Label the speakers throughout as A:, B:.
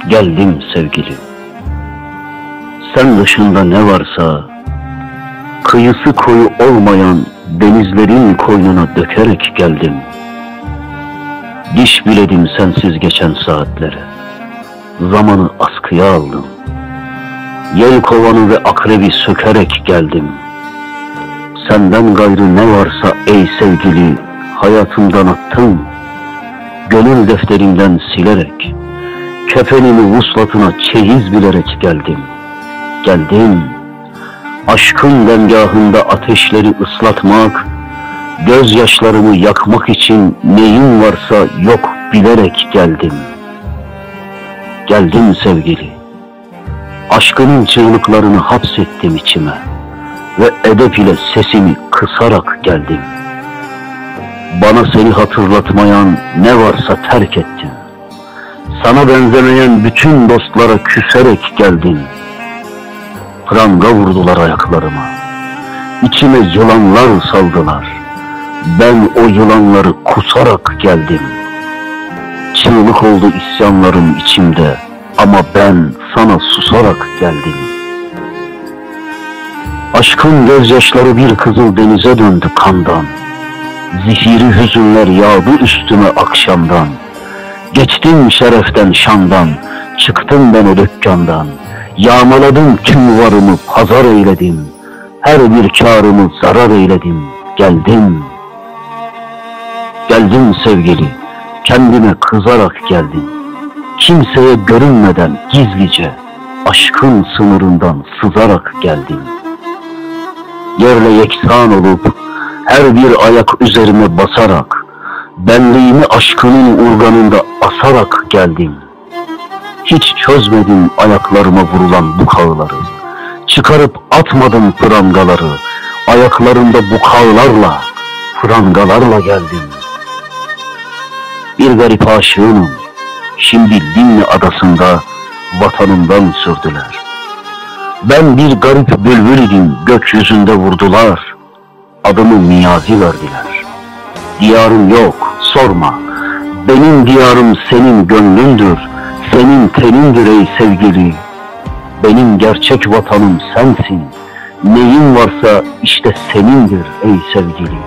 A: Geldim sevgili. Sen dışında ne varsa, kıyısı koyu olmayan denizlerin koynuna dökerek geldim. Diş biledim sensiz geçen saatlere, zamanı askıya aldım. Yelkovanı ve akrebi sökerek geldim. Senden gayrı ne varsa ey sevgili, hayatımdan attım. Gönül defterimden silerek, kefenimi vuslatına çeyiz bilerek geldim. Geldim, aşkın demgahında ateşleri ıslatmak, gözyaşlarımı yakmak için neyim varsa yok bilerek geldim. Geldim sevgili, aşkının çığlıklarını hapsettim içime ve edep ile sesimi kısarak geldim. Bana seni hatırlatmayan ne varsa terk ettim. Sana benzemeyen bütün dostlara küserek geldim. Pranga vurdular ayaklarıma, İçime yılanlar saldılar. Ben o yılanları kusarak geldim. Çığlık oldu isyanlarım içimde, ama ben sana susarak geldim. Aşkın gözyaşları bir kızıl denize döndü kandan. Zifiri hüzünler yağdı üstüme akşamdan. Geçtim şereften şandan, çıktım ben o dükkandan. Yağmaladım tüm varımı pazar eyledim. Her bir kârımı zarar eyledim. Geldim. Geldim sevgili, kendime kızarak geldim. Kimseye görünmeden gizlice, aşkın sınırından sızarak geldim. Yerle yeksan olup, her bir ayak üzerime basarak, benliğimi aşkının urganında asarak geldim. Hiç çözmedim ayaklarıma vurulan bu kağıları. Çıkarıp atmadım prangaları. Ayaklarımda bu kağılarla, prangalarla geldim. Bir garip aşığım, şimdi Limni adasında vatanımdan sürdüler. Ben bir garip bülbül idim, gökyüzünde vurdular. Adımı Niyazi verdiler. Diyarım yok, sorma. Benim diyarım senin gönlündür. Senin tenindir ey sevgili. Benim gerçek vatanım sensin. Neyin varsa işte senindir ey sevgili.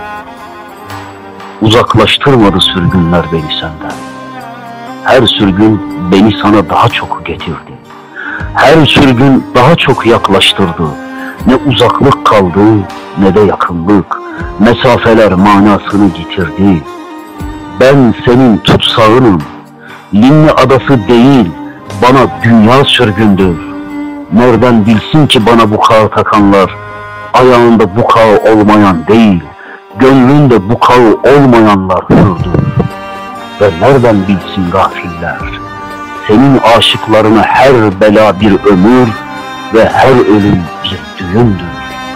A: Uzaklaştırmadı sürgünler beni senden. Her sürgün beni sana daha çok getirdi. Her sürgün daha çok yaklaştırdı. Ne uzaklık kaldı, ne de yakınlık. Mesafeler manasını yitirdi. Ben senin tutsağınım. Limni adası değil, bana dünya sürgündür. Nereden bilsin ki bana bu kağı takanlar, ayağında bu kağı olmayan değil, gönlünde bu kağı olmayanlar hürdür. Ve nereden bilsin gafiller, senin aşıklarına her bela bir ömür ve her ölüm bir düğündür.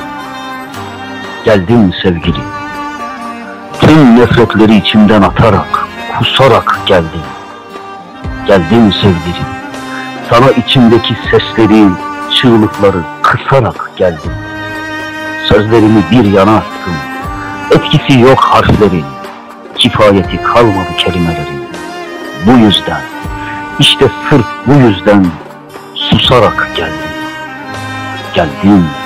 A: Geldim sevgili, tüm nefretleri içimden atarak, kusarak geldim. Geldim sevgilim, sana içimdeki sesleri, çığlıkları kısarak geldim. Sözlerimi bir yana attım, etkisi yok harflerin, kifayeti kalmadı kelimelerin. Bu yüzden, işte sırf bu yüzden susarak geldim. Geldim.